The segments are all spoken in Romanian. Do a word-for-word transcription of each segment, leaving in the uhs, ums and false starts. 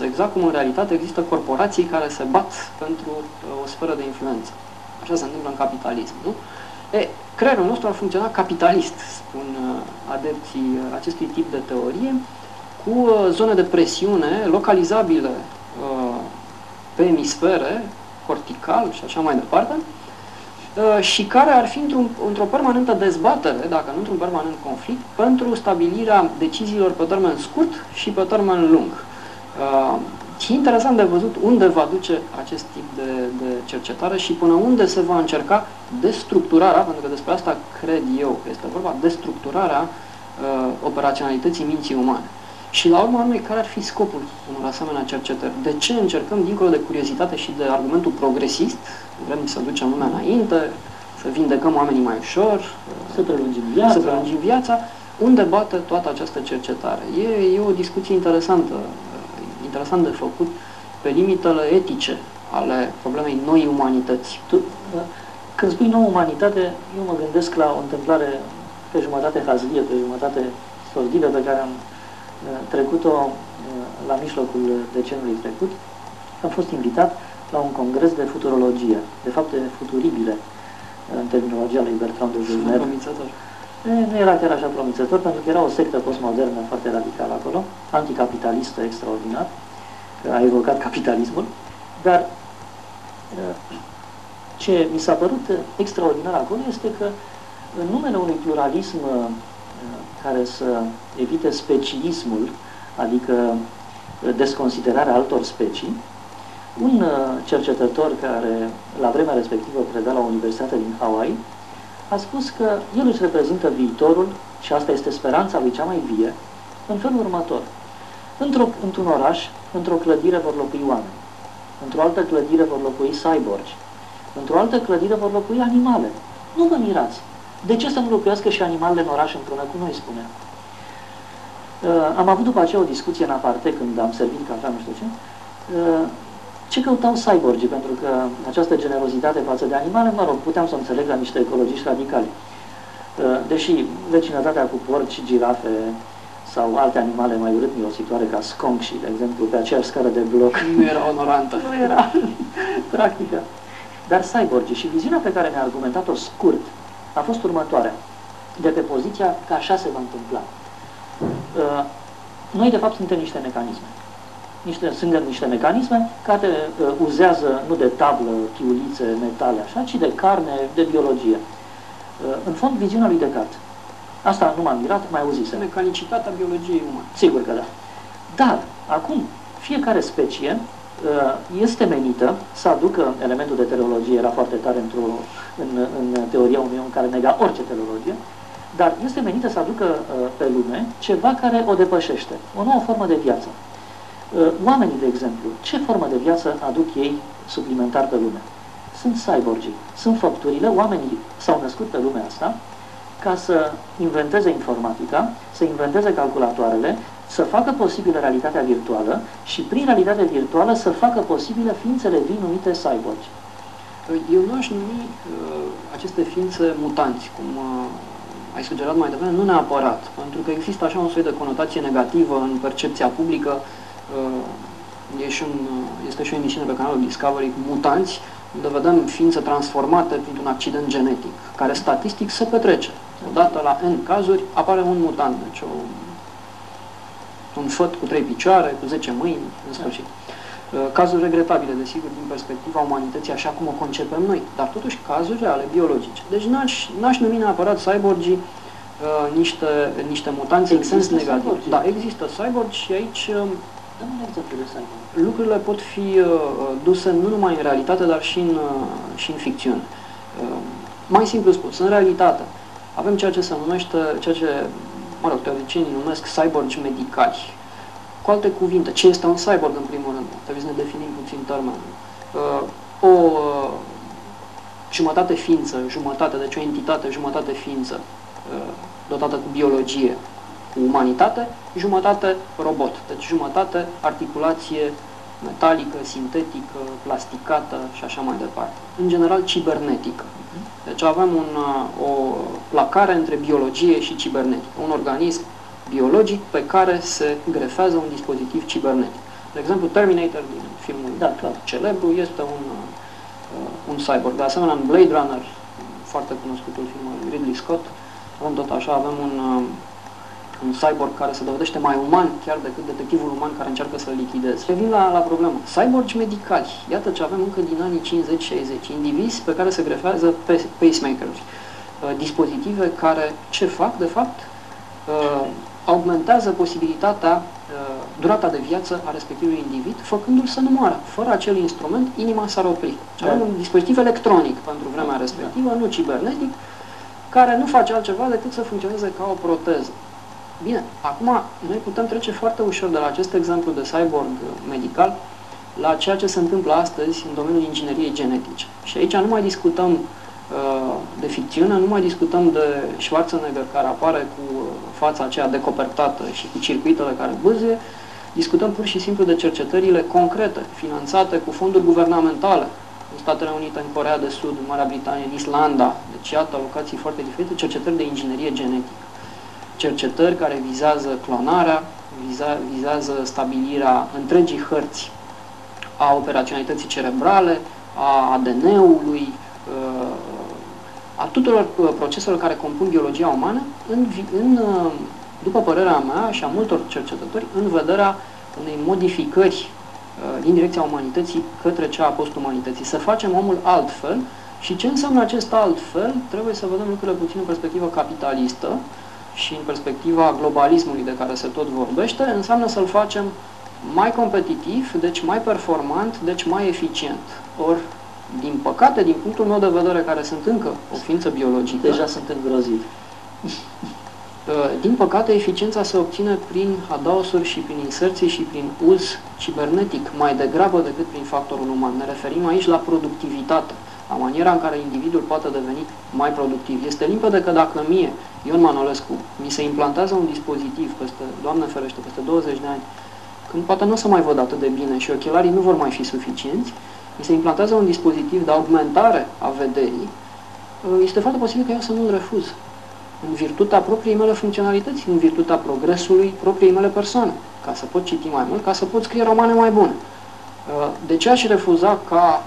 exact cum în realitate există corporații care se bat pentru uh, o sferă de influență. Așa se întâmplă în capitalism, nu? E, creierul nostru ar funcționa capitalist, spun uh, adepții uh, acestui tip de teorie, cu uh, zone de presiune localizabile uh, pe emisfere, cortical și așa mai departe, uh, și care ar fi într-un, într-o permanentă dezbatere, dacă nu într-un permanent conflict, pentru stabilirea deciziilor pe termen scurt și pe termen lung. Uh, și interesant de văzut unde va duce acest tip de, de cercetare și până unde se va încerca destructurarea, pentru că despre asta cred eu că este vorba, destructurarea uh, operaționalității minții umane. Și la urma urmei, care ar fi scopul unor asemenea cercetări? De ce încercăm, dincolo de curiozitate și de argumentul progresist, vrem să ducem lumea înainte, să vindecăm oamenii mai ușor, să prelungim viața, să prelungim viața, unde bate toată această cercetare? E, e o discuție interesantă, interesant de făcut pe limitele etice ale problemei noi umanități. Tu, când spui nouă umanitate, eu mă gândesc la o întâmplare pe jumătate hazlie, pe jumătate sordidă, pe care am trecut-o la mijlocul decenului trecut. Am fost invitat la un congres de futurologie, de fapte futuribile, în terminologia lui Bertrand de Villeneuve. Nu era chiar așa promițător, pentru că era o sectă postmodernă foarte radicală acolo, anticapitalistă extraordinar, a evocat capitalismul, dar ce mi s-a părut extraordinar acolo este că în numele unui pluralism care să evite speciismul, adică desconsiderarea altor specii, un cercetător care la vremea respectivă preda la Universitatea din Hawaii a spus că el își reprezintă viitorul, și asta este speranța lui cea mai vie, în felul următor. Într-o, într-un oraș, într-o clădire vor locui oameni, într-o altă clădire vor locui cyborgi, într-o altă clădire vor locui animale. Nu vă mirați! De ce să nu locuiască și animalele în oraș împreună cu noi, spunea. Uh, am avut după aceea o discuție în aparte, când am servit cafea, nu știu ce, uh, ce căutau cyborgii, pentru că această generozitate față de animale, mă rog, puteam să înțeleg la niște ecologiști radicali. Uh, deși vecinătatea cu porci, girafe sau alte animale mai urât mirositoare ca sconc și, de exemplu, pe aceeași scară de bloc, nu era onorantă. Nu era practică. Dar cyborgii și viziunea pe care ne-a argumentat-o scurt a fost următoarea, de pe poziția că așa se va întâmpla. Uh, noi, de fapt, suntem niște mecanisme. Niște, suntem niște mecanisme care uh, uzează nu de tablă, chiulițe, metale, așa, ci de carne, de biologie. Uh, în fond, viziunea lui Descartes. Asta nu m-am mirat, mai auzisem. Mecanicitatea biologiei umane. Sigur că da. Dar, acum, fiecare specie este menită să aducă, elementul de teleologie era foarte tare într-o, în, în teoria unui om care nega orice teleologie, dar este menită să aducă pe lume ceva care o depășește, o nouă formă de viață. Oamenii, de exemplu, ce formă de viață aduc ei suplimentar pe lume? Sunt cyborgii, sunt făpturile, oamenii s-au născut pe lumea asta ca să inventeze informatica, să inventeze calculatoarele, să facă posibilă realitatea virtuală și prin realitatea virtuală să facă posibile ființele vii numite cyborgi. Eu nu aș numi uh, aceste ființe mutanți, cum uh, ai sugerat mai devreme, nu neapărat, pentru că există așa un soi de conotație negativă în percepția publică. Uh, e și un, uh, este și o emisiune pe canalul Discovery cu mutanți, unde vedem ființe transformate printr-un accident genetic, care statistic se petrece. Odată la N cazuri apare un mutant, deci o un făt cu trei picioare, cu zece mâini, în sfârșit. Cazuri regretabile, desigur, din perspectiva umanității, așa cum o concepem noi, dar totuși cazuri reale, biologice. Deci n-aș numi neapărat cyborgii uh, niște, niște mutanți în sens negativ. Cyborgi. Da, există cyborgi și aici uh, lucrurile pot fi uh, duse nu numai în realitate, dar și în, uh, și în ficțiune. Uh, mai simplu spus, în realitate avem ceea ce se numește, ceea ce mă rog, teoreticienii numesc cyborgi medicali. Cu alte cuvinte, ce este un cyborg în primul rând? Trebuie să ne definim puțin termenul. Uh, o uh, jumătate ființă, jumătate, deci o entitate, jumătate ființă, uh, dotată cu biologie, cu umanitate, jumătate robot, deci jumătate articulație metalică, sintetică, plasticată și așa mai departe. În general, cibernetică. Deci avem un, o placare între biologie și cibernetică, un organism biologic pe care se grefează un dispozitiv cibernetic. De exemplu, Terminator din filmul da, clar. celebru este un, uh, un cyborg. De asemenea, în Blade Runner, foarte cunoscutul film al Ridley Scott, avem tot așa, avem un, uh, un cyborg care se dovedește mai uman chiar decât detectivul uman care încearcă să-l lichideze. Revin la, la problemă. Cyborgi medicali. Iată ce avem încă din anii cincizeci șaizeci. Indivizi pe care se grefează pacemakers. Uh, dispozitive care ce fac, de fapt, uh, augmentează posibilitatea, uh, durata de viață a respectivului individ, făcându-l să nu moară. Fără acel instrument, inima s-ar opri. Da. Avem un dispozitiv electronic pentru vremea respectivă, nu cibernetic, care nu face altceva decât să funcționeze ca o proteză. Bine, acum noi putem trece foarte ușor de la acest exemplu de cyborg medical la ceea ce se întâmplă astăzi în domeniul ingineriei genetice. Și aici nu mai discutăm uh, de ficțiune, nu mai discutăm de Schwarzenegger care apare cu fața aceea decopertată și cu circuitele care bâzie, discutăm pur și simplu de cercetările concrete, finanțate cu fonduri guvernamentale în Statele Unite, în Coreea de Sud, în Marea Britanie, în Islanda, deci iată locații foarte diferite, cercetări de inginerie genetică. Cercetări care vizează clonarea, viza, vizează stabilirea întregii hărți a operaționalității cerebrale, a A D N-ului, a tuturor proceselor care compun biologia umană, în, în, după părerea mea și a multor cercetători, în vederea unei modificări din direcția umanității către cea a postumanității. Să facem omul altfel și ce înseamnă acest altfel, trebuie să vedem lucrurile puțin în perspectivă capitalistă și în perspectiva globalismului de care se tot vorbește, înseamnă să-l facem mai competitiv, deci mai performant, deci mai eficient. Ori, din păcate, din punctul meu de vedere, care sunt încă o ființă biologică, deja sunt îngrozivi. Din păcate, eficiența se obține prin adaosuri și prin inserții și prin uz cibernetic, mai degrabă decât prin factorul uman. Ne referim aici la productivitate, la maniera în care individul poate deveni mai productiv. Este limpede că dacă mie, Ion Manolescu, mi se implantează un dispozitiv peste, Doamne ferește, peste douăzeci de ani, când poate nu o să mai văd atât de bine și ochelarii nu vor mai fi suficienți, mi se implantează un dispozitiv de augmentare a vederii, este foarte posibil că eu să nu-l refuz. În virtutea propriei mele funcționalități, în virtutea progresului propriei mele persoane, ca să pot citi mai mult, ca să pot scrie romane mai bune. De ce aș refuza ca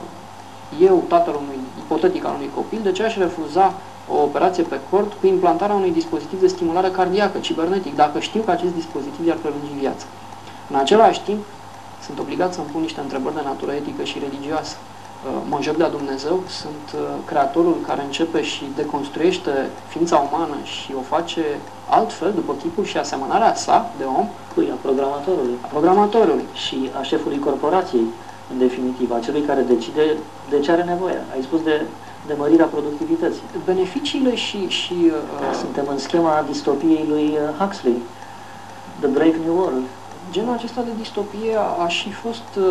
eu, tatăl unui, ipotetic al unui copil, de ce aș refuza o operație pe cord cu implantarea unui dispozitiv de stimulare cardiacă, cibernetic, dacă știu că acest dispozitiv i-ar prelungi viața? În același timp, sunt obligat să-mi pun niște întrebări de natură etică și religioasă. Mă joc de-a Dumnezeu, sunt creatorul care începe și deconstruiește ființa umană și o face altfel, după chipul și asemănarea sa de om. Cui? A programatorului. A programatorului. Și a șefului corporației, în definitiv, a celui care decide de ce are nevoie. Ai spus de, de mărirea productivității. Beneficiile și... și uh... Suntem în schema distopiei lui Huxley, The Brave New World. Genul acesta de distopie a, a și fost, uh,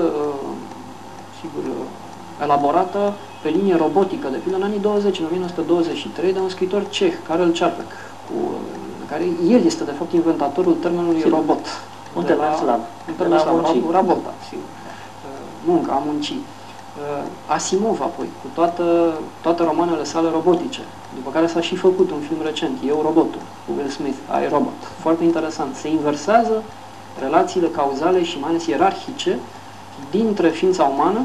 sigur, uh, elaborată pe linie robotică, de pildă în anii douăzeci, în o mie nouă sute douăzeci și trei, de un scriitor ceh, Karel Čapek, cu care el este, de fapt, inventatorul termenului sigur. Robot. Un termen slav. Un termen slav, robota, sigur. Muncă, a munci. Asimov, apoi, cu toată, toate romanele sale robotice, după care s-a și făcut un film recent, Eu, Robotul, cu Will Smith, I, Robot. Foarte interesant. Se inversează relațiile cauzale și mai ales ierarhice dintre ființa umană,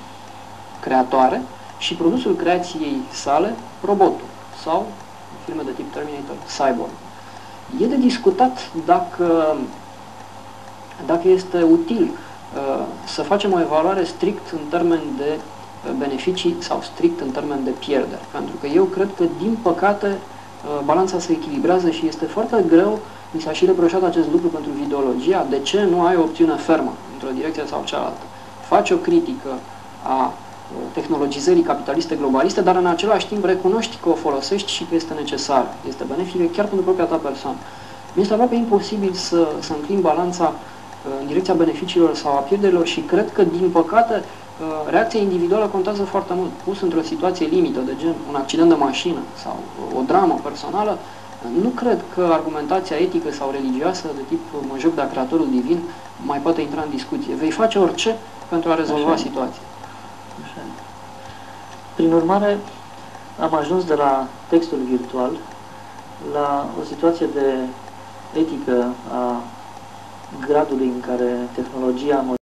creatoare, și produsul creației sale, robotul, sau filme de tip Terminator, Cyborg. E de discutat dacă, dacă este util uh, să facem o evaluare strict în termeni de beneficii sau strict în termeni de pierderi. Pentru că eu cred că, din păcate, uh, balanța se echilibrează și este foarte greu. Mi s-a și reproșat acest lucru pentru videologia. De ce nu ai o opțiune fermă într-o direcție sau cealaltă? Faci o critică a tehnologizării capitaliste globaliste, dar în același timp recunoști că o folosești și că este necesară. Este benefică chiar pentru propria ta persoană. Mi este aproape imposibil să, să înclin balanța în direcția beneficiilor sau a pierderilor și cred că, din păcate, reacția individuală contează foarte mult. Pus într-o situație limită, de gen un accident de mașină sau o dramă personală, nu cred că argumentația etică sau religioasă de tip mă joc de creatorul divin mai poate intra în discuție. Vei face orice pentru a rezolva Așa. situația. Așa. Prin urmare, am ajuns de la textul virtual la o situație de etică a gradului în care tehnologia